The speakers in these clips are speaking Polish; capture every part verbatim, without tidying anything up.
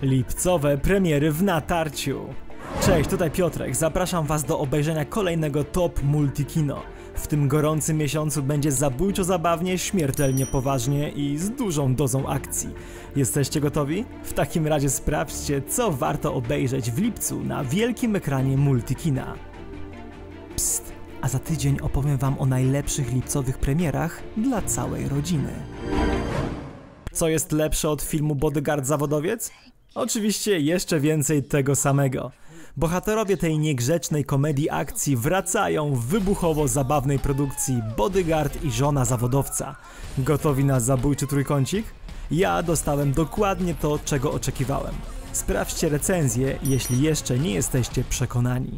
Lipcowe premiery w natarciu. Cześć, tutaj Piotrek, zapraszam was do obejrzenia kolejnego Top Multikino. W tym gorącym miesiącu będzie zabójczo zabawnie, śmiertelnie poważnie i z dużą dozą akcji. Jesteście gotowi? W takim razie sprawdźcie, co warto obejrzeć w lipcu na wielkim ekranie Multikina. Psst, a za tydzień opowiem wam o najlepszych lipcowych premierach dla całej rodziny. Co jest lepsze od filmu Bodyguard Zawodowiec? Oczywiście jeszcze więcej tego samego. Bohaterowie tej niegrzecznej komedii akcji wracają w wybuchowo zabawnej produkcji Bodyguard i żona zawodowca. Gotowi na zabójczy trójkącik? Ja dostałem dokładnie to, czego oczekiwałem. Sprawdźcie recenzję, jeśli jeszcze nie jesteście przekonani.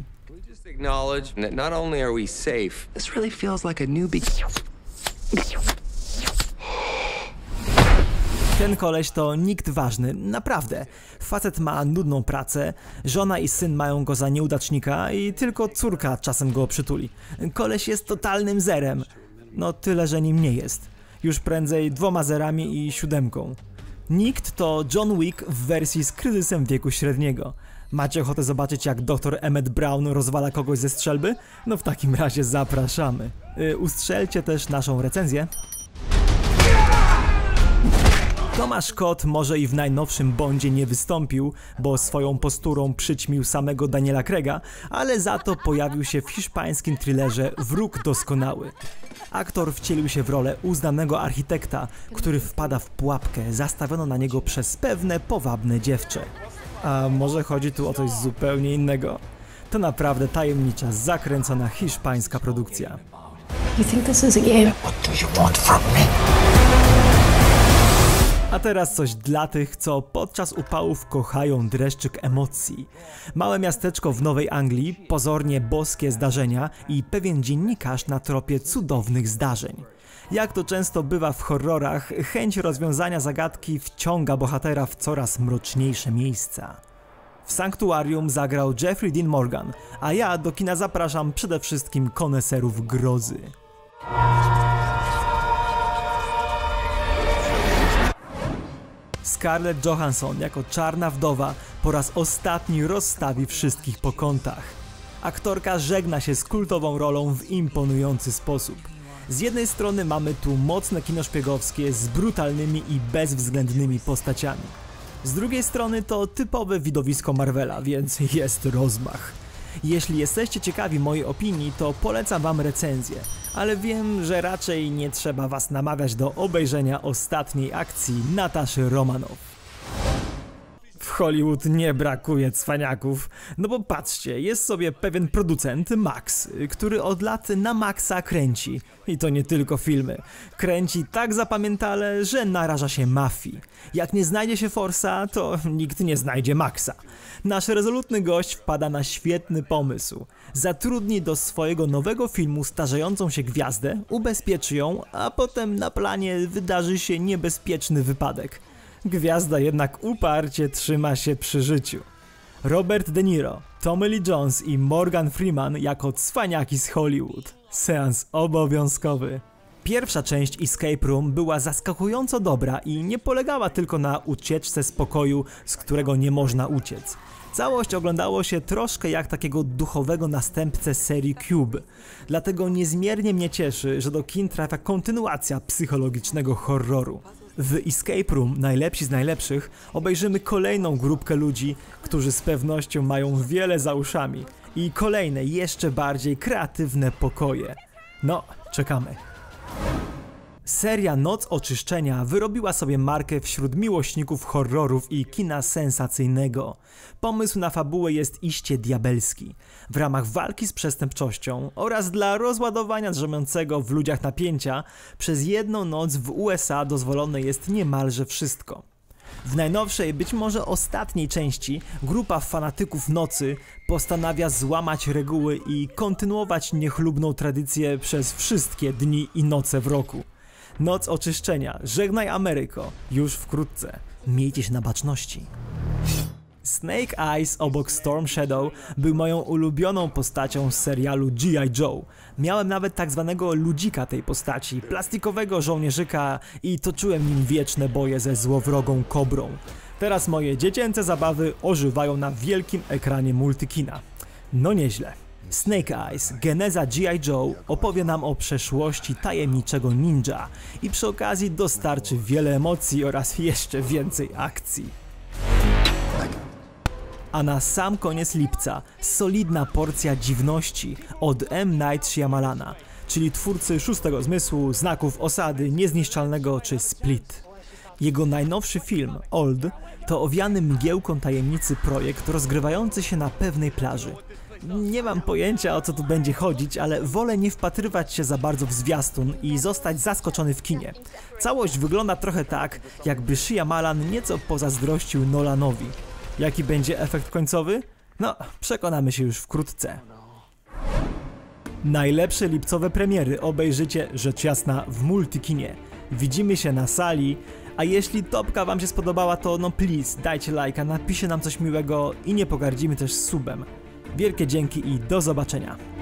Ten koleś to nikt ważny, naprawdę. Facet ma nudną pracę, żona i syn mają go za nieudacznika i tylko córka czasem go przytuli. Koleś jest totalnym zerem. No tyle, że nim nie jest. Już prędzej dwoma zerami i siódemką. Nikt to John Wick w wersji z kryzysem wieku średniego. Macie ochotę zobaczyć, jak doktor Emmett Brown rozwala kogoś ze strzelby? No w takim razie zapraszamy. Yy, ustrzelcie też naszą recenzję. Tomasz Kot może i w najnowszym Bondzie nie wystąpił, bo swoją posturą przyćmił samego Daniela Craiga, ale za to pojawił się w hiszpańskim thrillerze Wróg Doskonały. Aktor wcielił się w rolę uznanego architekta, który wpada w pułapkę zastawioną na niego przez pewne powabne dziewczę. A może chodzi tu o coś zupełnie innego? To naprawdę tajemnicza, zakręcona hiszpańska produkcja. You think this is a game? What do you want from me? A teraz coś dla tych, co podczas upałów kochają dreszczyk emocji. Małe miasteczko w Nowej Anglii, pozornie boskie zdarzenia i pewien dziennikarz na tropie cudownych zdarzeń. Jak to często bywa w horrorach, chęć rozwiązania zagadki wciąga bohatera w coraz mroczniejsze miejsca. W Sanktuarium zagrał Jeffrey Dean Morgan, a ja do kina zapraszam przede wszystkim koneserów grozy. Scarlett Johansson jako czarna wdowa po raz ostatni rozstawi wszystkich po kątach. Aktorka żegna się z kultową rolą w imponujący sposób. Z jednej strony mamy tu mocne kino szpiegowskie z brutalnymi i bezwzględnymi postaciami. Z drugiej strony to typowe widowisko Marvela, więc jest rozmach. Jeśli jesteście ciekawi mojej opinii, to polecam wam recenzję, ale wiem, że raczej nie trzeba was namawiać do obejrzenia ostatniej akcji Nataszy Romanow. W Hollywood nie brakuje cwaniaków, no bo patrzcie, jest sobie pewien producent, Max, który od lat na maksa kręci. I to nie tylko filmy. Kręci tak zapamiętale, że naraża się mafii. Jak nie znajdzie się Forsa, to nikt nie znajdzie Maxa. Nasz rezolutny gość wpada na świetny pomysł. Zatrudni do swojego nowego filmu starzejącą się gwiazdę, ubezpieczy ją, a potem na planie wydarzy się niebezpieczny wypadek. Gwiazda jednak uparcie trzyma się przy życiu. Robert De Niro, Tommy Lee Jones i Morgan Freeman jako cwaniaki z Hollywood. Seans obowiązkowy. Pierwsza część Escape Room była zaskakująco dobra i nie polegała tylko na ucieczce z pokoju, z którego nie można uciec. Całość oglądało się troszkę jak takiego duchowego następcę serii Cube. Dlatego niezmiernie mnie cieszy, że do kin trafia kontynuacja psychologicznego horroru. W Escape Room, najlepsi z najlepszych, obejrzymy kolejną grupkę ludzi, którzy z pewnością mają wiele za uszami i kolejne, jeszcze bardziej kreatywne pokoje. No, czekamy. Seria Noc Oczyszczenia wyrobiła sobie markę wśród miłośników horrorów i kina sensacyjnego. Pomysł na fabułę jest iście diabelski. W ramach walki z przestępczością oraz dla rozładowania drzemiącego w ludziach napięcia przez jedną noc w U S A dozwolone jest niemalże wszystko. W najnowszej, być może ostatniej części, grupa fanatyków nocy postanawia złamać reguły i kontynuować niechlubną tradycję przez wszystkie dni i noce w roku. Noc Oczyszczenia, żegnaj Ameryko, już wkrótce. Miejcie się na baczności. Snake Eyes obok Storm Shadow był moją ulubioną postacią z serialu G I Joe. Miałem nawet tak zwanego ludzika tej postaci, plastikowego żołnierzyka i toczyłem nim wieczne boje ze złowrogą kobrą. Teraz moje dziecięce zabawy ożywają na wielkim ekranie multikina. No nieźle. Snake Eyes, geneza G I Joe opowie nam o przeszłości tajemniczego ninja i przy okazji dostarczy wiele emocji oraz jeszcze więcej akcji. A na sam koniec lipca solidna porcja dziwności od M. Night Shyamalana, czyli twórcy Szóstego Zmysłu, Znaków Osady, Niezniszczalnego czy Split. Jego najnowszy film, Old, to owiany mgiełką tajemnicy projekt rozgrywający się na pewnej plaży. Nie mam pojęcia, o co tu będzie chodzić, ale wolę nie wpatrywać się za bardzo w zwiastun i zostać zaskoczony w kinie. Całość wygląda trochę tak, jakby Shyamalan nieco pozazdrościł Nolanowi. Jaki będzie efekt końcowy? No, przekonamy się już wkrótce. Najlepsze lipcowe premiery obejrzycie, rzecz jasna, w multikinie. Widzimy się na sali, a jeśli topka wam się spodobała, to no please, dajcie lajka, napiszcie nam coś miłego i nie pogardzimy też subem. Wielkie dzięki i do zobaczenia.